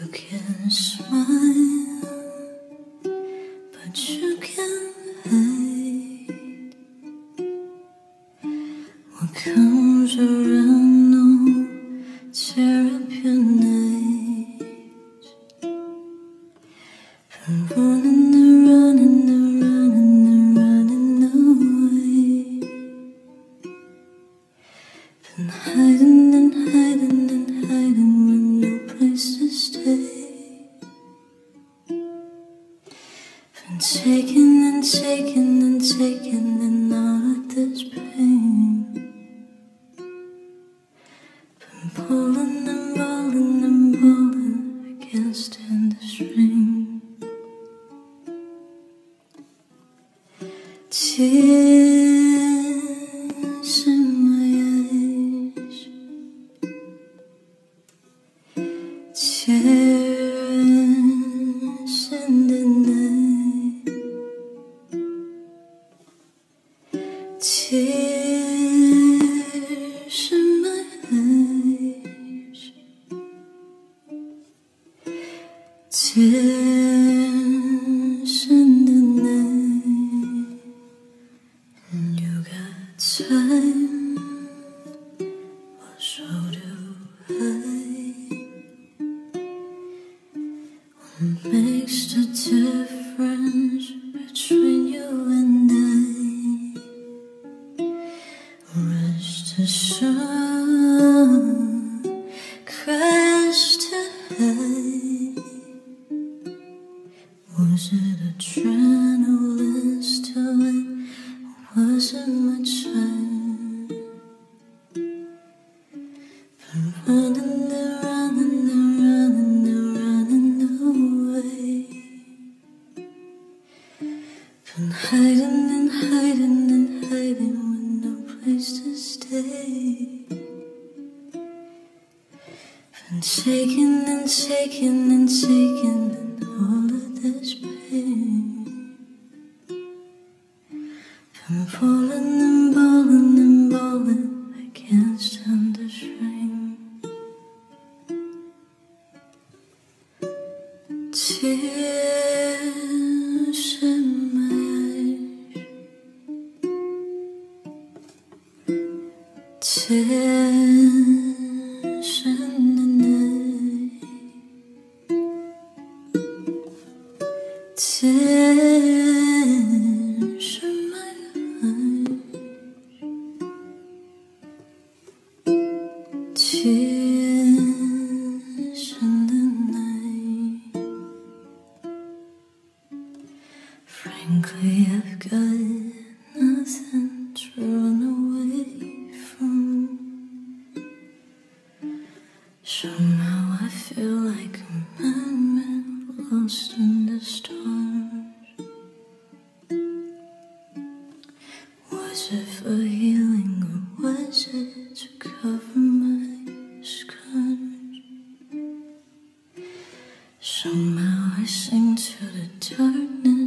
You can smile, but you can't hide. What comes around will tear up your night. From running and running and running and running away. Been hiding and hiding and hiding with no place to stay. Been taking and taking and taking and all of this pain. Been pulling and balling and balling, I can't stand the strain. Tears in my eyes, tears in the night, tears in my eyes, tears in the night. And you got time, or so do I. What makes the difference between you and I? Rest the sun, crash to high. Was it adrenaline still in? Wasn't my time. Been running and running and running and running away. Been hiding and hiding and hiding with no place to stay. Been taking and taking and taking and all of this pain. I'm falling and balling and balling, I can't stand the strain. Tears in my eyes, tears in the night, tears in my tears in the night. Frankly, I've got nothing to run away from. Somehow I feel like a mermaid lost in the stars. Was it for healing or was it to cover my scars? Somehow I sing to the darkness.